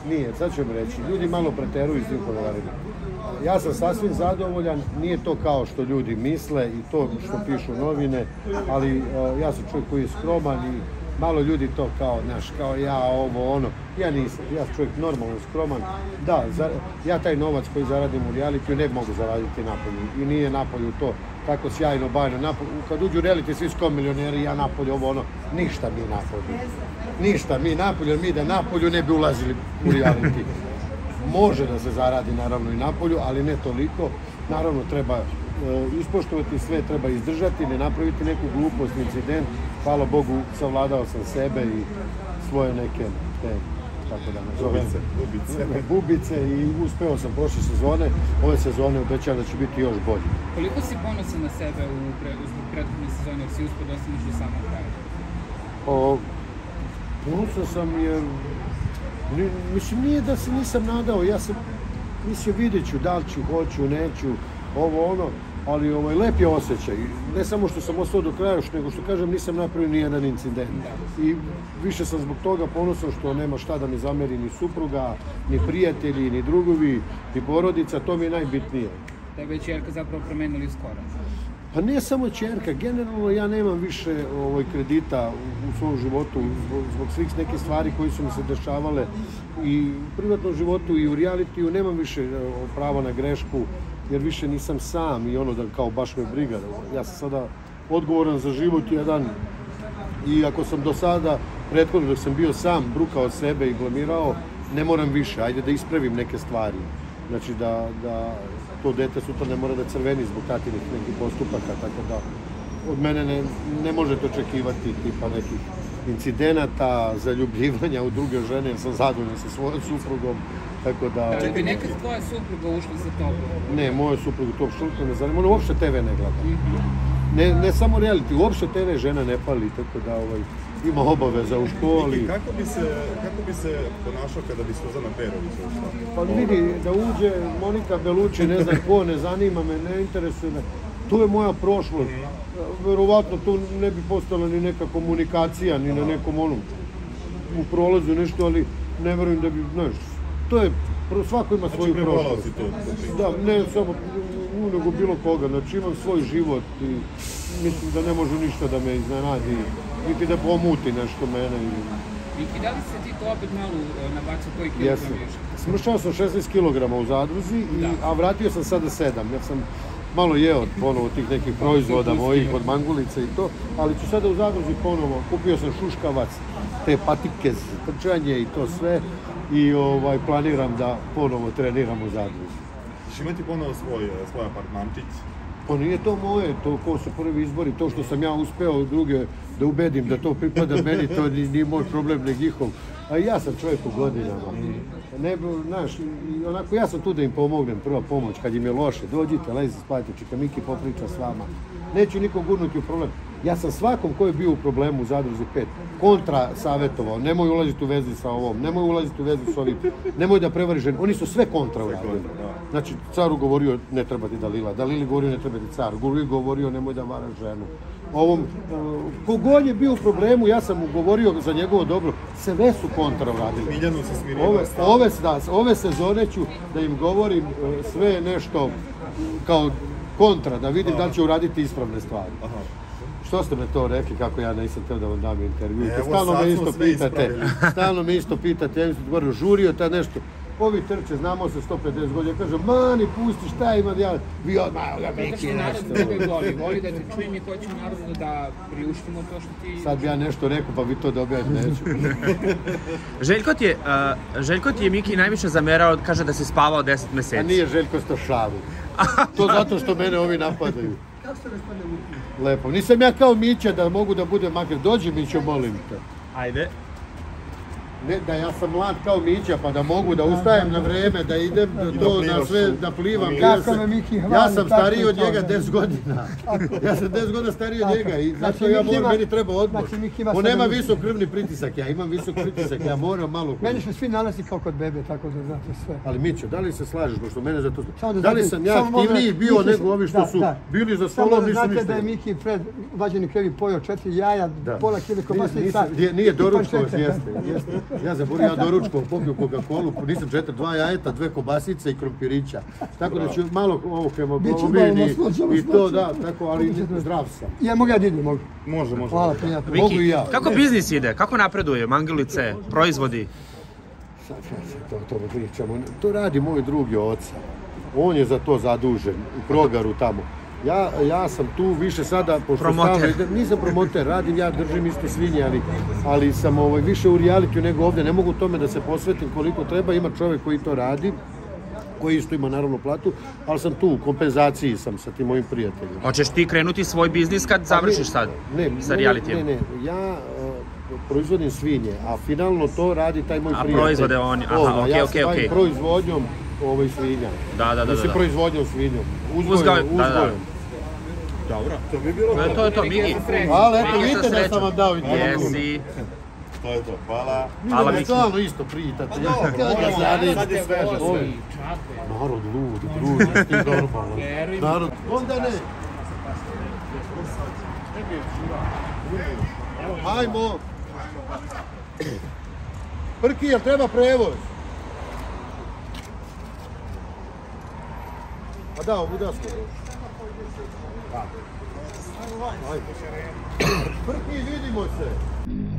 Nije, sad ću vam reći, ljudi malo preteruju iz honorarima. Ja sam sasvim zadovoljan, nije to kao što ljudi misle i to što pišu novine, ali ja sam čovjek koji je skroman i malo ljudi to kao, znaš, kao ja, ovo, ono. Ja nisam, ja sam čovjek normalno skroman. Da, ja taj novac koji zaradim u realitiju ne mogu zaraditi napolju i nije napolju to tako sjajno, bajno. Kad uđu u reality svi su milioneri, ja napolju, ovo, ono, ništa mi napolju. Ništa mi napolju, jer mi da napolju ne bi ulazili u reality. Može da se zaradi naravno i napolju, ali ne toliko. Naravno treba ispoštovati sve, treba izdržati, ne napraviti neku glupost, incident. Hvala Bogu, savladao sam sebe i svoje neke te, tako da nazovem, bubice i uspeo sam prošle sezone. Ove sezone obećavam da će biti još bolje. Koliko si ponosan na sebe u prethodnoj sezoni, jer si uspio da ostaneš do samog kraja? Ponosan sam jer, mislim, nije da se nisam nadao, ja sam mislio vidjet ću, da li ću, hoću, neću, ovo, ono, ali lep je osjećaj. Ne samo što sam ostao do kraja, nego što kažem nisam napravio ni jedan incident. I više sam zbog toga ponosan što nema šta da mi zameri ni supruga, ni prijatelji, ni drugovi, ni porodica, to mi je najbitnije. Tebe je ćerka zapravo promenili skoro? Pa ne samo ćerka, generalno ja nemam više kredita u svom životu zbog svih nekih stvari koji su mi se dešavale i u privatnom životu i u realitiju nemam više prava na grešku jer više nisam sam i ono da kao baš me briga. Ja sam sada odgovoran za život jedan i ako sam do sada, prethodno dok sam bio sam, brukao sebe i blamirao, ne moram više, ajde da ispravim neke stvari. Znači da to dete sutra ne mora da crveni zbog tatinih nekih postupaka, tako da od mene ne možete očekivati tipa nekih incidenata, zaljubljivanja u druge žene, jer sam zadovoljan sa svojom suprugom, tako da... Da bi nekad tvoja supruga ušla za tobom? Ne, moja supruga to uopšte ne zanima, ona uopšte TV ne gleda. Ne samo reality, uopšte TV žena ne pali, tako da ima obaveza u školi. Miki, kako bi se ponašao kada bi Suzana Perović ušla? Pa vidi, da uđe Monika Belucci, ne znam ko, ne zanima me, ne interesuje me. Tu je moja prošlost. Verovatno tu ne bi postala ni neka komunikacija, ni na nekom u prolazu nešto, ali ne verujem da bi, znaš, to je, svako ima svoju prošlost. Da, ne samo, nego bilo koga, znači imam svoj život i mislim da ne može ništa da me iznenadi, niti da pomuti nešto mene. Miki, da li se ti to opet malo nabacio koji kilogram više? Smršao sam 16 kg u zadruzi, a vratio sam sada 7, jer sam malo jeo ponovo tih nekih proizvoda mojih od mangulica i to, ali ću sada u zadruzi ponovo, kupio sam šuškavac, te patike za trčanje i to sve i planiram da ponovo treniram u zadruzi. Ćeš imati ponovo svoj apartmančić? Pa nije to moje, to ko su prvi izbori, to što sam ja uspeo druge da ubedim da to pripada meni, to nije moj problem, ne njihov. A ja sam čovjek u godinama. Znaš, onako ja sam tu da im pomognem, prva pomoć, kad im je loše, dođite, lezi, spavajte, čeka Miki popriča s vama. Neću nikog gurnuti u problem. Ja sam svakom ko je bio u problemu u Zadruzi 5 kontra savjetovao, nemoj ulaziti u vezu sa ovom, nemoj ulaziti u vezu s ovim, nemoj da prevari ženu. Oni su sve kontra uradili. Znači, caru govorio ne treba ti Dalila, Dalili govorio ne treba ti car, Guli govorio nemoj da varaš ženu. Kogod je bio u problemu, ja sam mu govorio za njegovo dobro, sve su kontra uradili. Miljanu se smirila. Ove sezone ću da im govorim sve nešto kao kontra, da vidim da li će uraditi ispravne stvari. Što ste me to rekli, kako ja nisam teo da vam dam intervju? Stalno me isto pitate, ja mi sam govorio, žurio tad nešto. Ovi trče, znamo se 150 godina, kažem, mani, pusti, šta ima, vi odmah, Miki, nešto. Zato što narod voli da te čujem i hoću narodno da priuštimo to što ti... Sad bi ja nešto rekao, pa vi to dobijate, neću. Željko ti je Miki najviše zamerao, kaže da si spavao 10 meseci. A nije Željko Stošavi. To zato što mene ovi napadaju. Kako ste gospodine Miki? Lepo. Nisam ja kao Mića da mogu da budem makar. Dođi Mićo, molim te. Ajde. Ne, da ja sam mlad kao Mića, pa da mogu da ustajem na vreme, da idem na sve, da plivam. Ja sam stariji od njega 10 godina. Ja sam 10 godina stariji od njega i zato meni treba odmor. On nema visok krvni pritisak, ja imam visok pritisak, ja moram malo... Meni su svi nalazi kao kod bebe, tako da znate sve. Ali Mićo, da li se slažeš, pošto mene za to... Da li sam ja aktivniji bio nego ovi što su bili za stolom, nisu znate da je Miki pred vađeni krevi pojao 4 jaja, pola kile komasnica. Nije doručkovac, jeste. Ja zaboravim, ja doručkom popio Coca-Colu, nisam 2 jajeta, 2 kobasice i krompirića. Tako da ću malo ovo hemoglobin i to da, tako, ali zdrav sam. Ja mogu ja da idem, mogu. Može. Hvala, prijatno. Mogu i Miki, ja. kako biznis ide? Kako napreduje? Mangulice, proizvodi? Sad to pričamo. To radi moj drugi oca. On je za to zadužen, u Krogaru tamo. Ja sam tu više sada, pošto Promoter. nisam promoter, radim, ja držim isto svinje, ali sam više u realitiju nego ovdje, ne mogu tome da se posvetim koliko treba, ima čovjek koji to radi, koji isto ima naravno platu, ali sam tu, u kompenzaciji sam sa tim mojim prijateljima. Hoćeš ti krenuti svoj biznis kad završiš sad sa realitijom? Ne, ja proizvodim svinje, a finalno to radi taj moj prijatelj. A proizvode oni, aha, Ja okej. se bavim proizvodnjom svinja. Da. Mislim proizvodnjom svinjom, Uzgojom. Dobro, to bi bilo To je to, Miki. Ali eto, Miki, vidite sa da srećom. sam vam dao i Jesi. To je to, hvala. Hvala, Mi Miki. stalno isto pritate. Sad je sveže sve. Narod lud, ti normalno. Narod, onda ne. Ajmo. Prki, jel treba prevoz? Pa da, ovuda smo. Ajmo. Prki, vidimo se.